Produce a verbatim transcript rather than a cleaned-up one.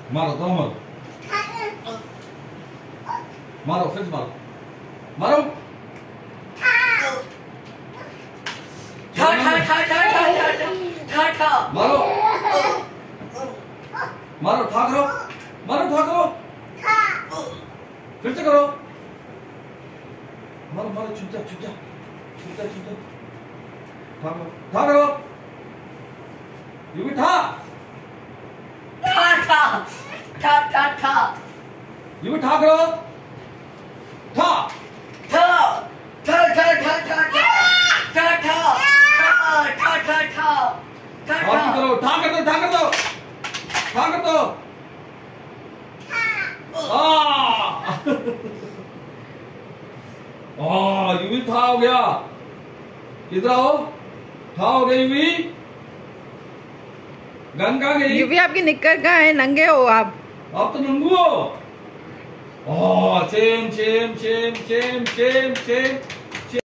मारो तो मारो मारो फिर से मारो मारो ठा ठा ठा ठा ठा ठा ठा मारो मारो ठा करो मारो ठा करो फिर से करो मारो मारो चुपचाप चुपचाप चुपचाप चुपचाप ठा करो ठा करो युवी ठा ठा ठा ठा ठा ठा युवी ठा करो ठा ठा ठा ठा ठा ठा ठा ठा ठा ठा ठा ठा और भी करो ठा कर दो ठा कर दो ठा कर दो आ युवी ठा हो गया इधर आओ ठा हो गया युवी गंगा गई युवी आपकी निक्कर कहाँ है नंगे हो आप आप तो नंगू हो। Same same same same same same